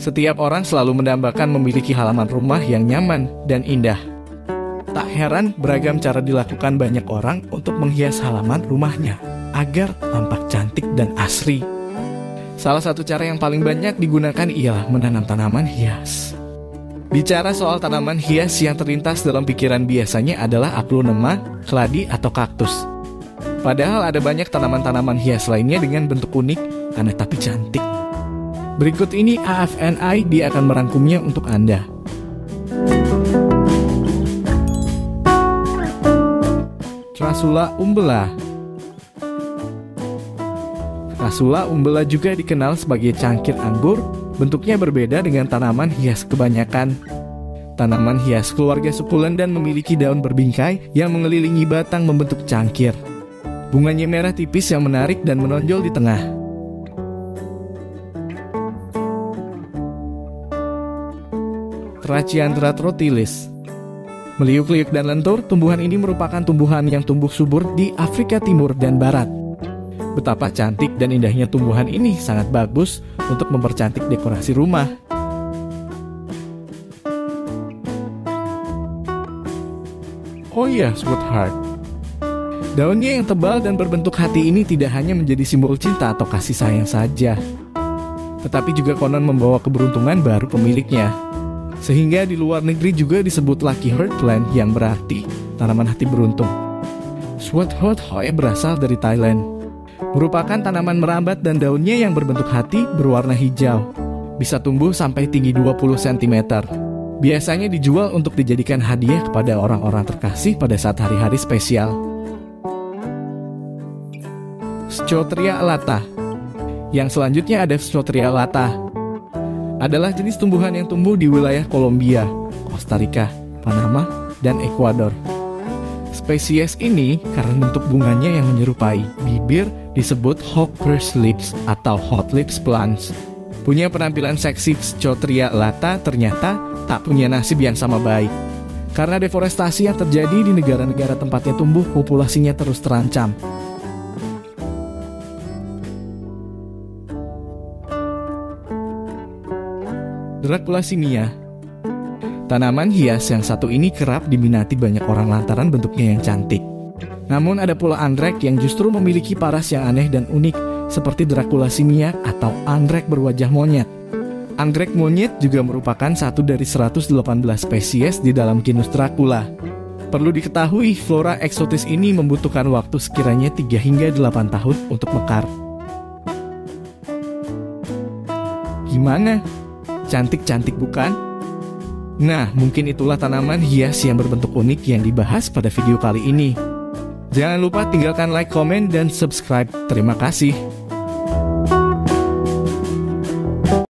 Setiap orang selalu mendambakan memiliki halaman rumah yang nyaman dan indah. Tak heran beragam cara dilakukan banyak orang untuk menghias halaman rumahnya agar tampak cantik dan asri. Salah satu cara yang paling banyak digunakan ialah menanam tanaman hias. Bicara soal tanaman hias, yang terlintas dalam pikiran biasanya adalah aglonema, keladi, atau kaktus. Padahal ada banyak tanaman-tanaman hias lainnya dengan bentuk unik, aneh tapi cantik. Berikut ini AFNI, dia akan merangkumnya untuk Anda. Crassula umbella. Crassula umbella juga dikenal sebagai cangkir anggur. Bentuknya berbeda dengan tanaman hias kebanyakan. Tanaman hias keluarga sukulen dan memiliki daun berbingkai yang mengelilingi batang membentuk cangkir. Bunganya merah tipis yang menarik dan menonjol di tengah. Trachyandra trotilis. Meliuk-liuk dan lentur, tumbuhan ini merupakan tumbuhan yang tumbuh subur di Afrika Timur dan Barat. Betapa cantik dan indahnya tumbuhan ini sangat bagus untuk mempercantik dekorasi rumah. Oh iya, sweetheart. Daunnya yang tebal dan berbentuk hati ini tidak hanya menjadi simbol cinta atau kasih sayang saja, tetapi juga konon membawa keberuntungan baru pemiliknya. Sehingga di luar negeri juga disebut Lucky Heart Plant yang berarti tanaman hati beruntung. Sweetheart Hoe berasal dari Thailand. Merupakan tanaman merambat dan daunnya yang berbentuk hati berwarna hijau. Bisa tumbuh sampai tinggi 20 cm. Biasanya dijual untuk dijadikan hadiah kepada orang-orang terkasih pada saat hari-hari spesial. Schotria alata. Yang selanjutnya ada Schotria alata. Adalah jenis tumbuhan yang tumbuh di wilayah Kolombia, Costa Rica, Panama, dan Ekuador. Spesies ini karena bentuk bunganya yang menyerupai bibir disebut hawker's lips atau hot lips plants. Punya penampilan seksi, Schotria alata ternyata tak punya nasib yang sama baik. Karena deforestasi yang terjadi di negara-negara tempatnya tumbuh, populasinya terus terancam. Draculasimia. Tanaman hias yang satu ini kerap diminati banyak orang lantaran bentuknya yang cantik. Namun ada pula anggrek yang justru memiliki paras yang aneh dan unik seperti Draculasimia atau anggrek berwajah monyet. Anggrek monyet juga merupakan satu dari 118 spesies di dalam genus Dracula. Perlu diketahui, flora eksotis ini membutuhkan waktu sekiranya 3 hingga 8 tahun untuk mekar. Gimana? Cantik-cantik bukan? Nah, mungkin itulah tanaman hias yang berbentuk unik yang dibahas pada video kali ini. Jangan lupa tinggalkan like, komen, dan subscribe. Terima kasih.